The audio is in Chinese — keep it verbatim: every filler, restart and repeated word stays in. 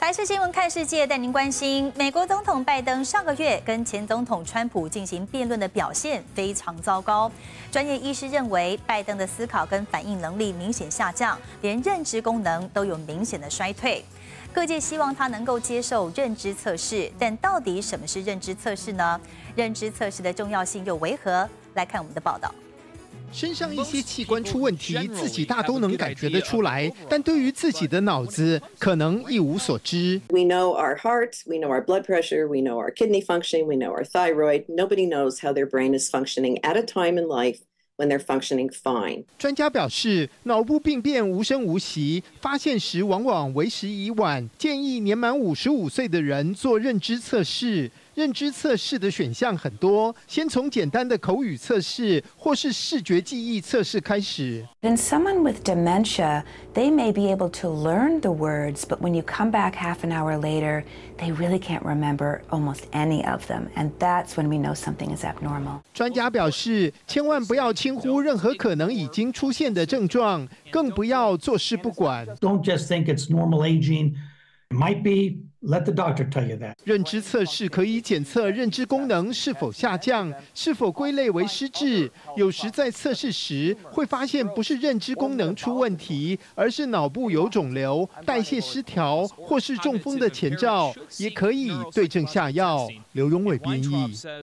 台视新闻看世界带您关心，美国总统拜登上个月跟前总统川普进行辩论的表现非常糟糕。专业医师认为，拜登的思考跟反应能力明显下降，连认知功能都有明显的衰退。各界希望他能够接受认知测试，但到底什么是认知测试呢？认知测试的重要性又为何？来看我们的报道。 身上一些器官出问题，自己大都能感觉得出来，但对于自己的脑子，可能一无所知。 We know our heart, we know our blood pressure, we know our kidney function, we know our thyroid. Nobody knows how their brain is functioning at a time in life when they're functioning fine. 专家表示，脑部病变无声无息，发现时往往为时已晚，建议年满五十五岁的人做认知测试。 认知测试的选项很多，先从简单的口语测试或是视觉记忆测试开始。 In someone with dementia, they may be able to learn the words, but when you come back half an hour later, they really can't remember almost any of them, and that's when we know something is abnormal. 专家表示，千万不要轻忽任何可能已经出现的症状，更不要坐视不管。 Don't just think it's normal aging. It might be. Let the doctor tell you that. 认知测试可以检测认知功能是否下降，是否归类为失智。有时在测试时会发现不是认知功能出问题，而是脑部有肿瘤、代谢失调或是中风的前兆，也可以对症下药。刘荣伟编译。